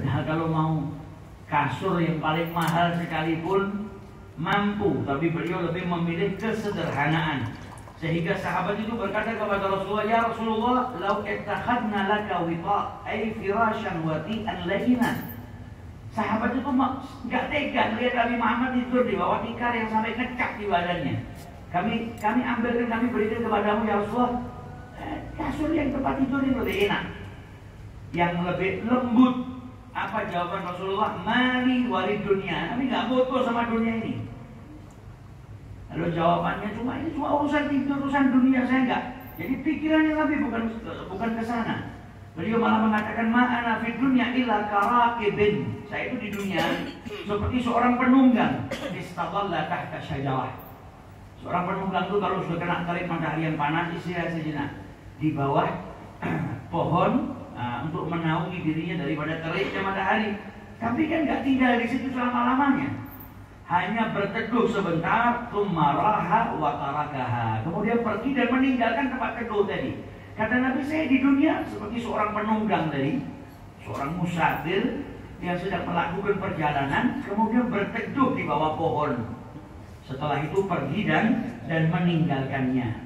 Padahal kalau mau kasur yang paling mahal sekalipun mampu, tapi beliau lebih memilih kesederhanaan. Sehingga sahabat itu berkata kepada Rasulullah, "Ya Rasulullah, lau ittakhadna laka wita ay firasyan wati'an layinan." Sahabat itu nggak tega melihat Nabi Muhammad tidur di bawah tikar yang sampai ngecak di badannya. Kami ambilkan, kami berikan kepadamu ya Rasulullah kasur yang tempat tidur yang lebih enak, yang lebih lembut. Apa jawaban Rasulullah? Mali walid dunia. Kami nggak butuh sama dunia ini. Lalu jawabannya ini cuma urusan tidur, urusan dunia, saya enggak. Jadi pikirannya Nabi bukan ke sana. Beliau malah mengatakan ma'ana fid dunya illa karaqibin. Saya itu di dunia seperti seorang penunggang istadalla tahta syajarah. Seorang penunggang itu kalau sudah kena terik matahari yang panas istirahat sejenak di bawah pohon untuk menaungi dirinya daripada teriknya matahari. Tapi kan nggak tinggal di situ selama-lamanya. Hanya berteduh sebentar, tumaraha wa tarakaha. Kemudian pergi dan meninggalkan tempat teduh tadi. Kata Nabi, saya di dunia seperti seorang penunggang tadi, seorang musafir yang sedang melakukan perjalanan, kemudian berteduh di bawah pohon. Setelah itu pergi dan meninggalkannya.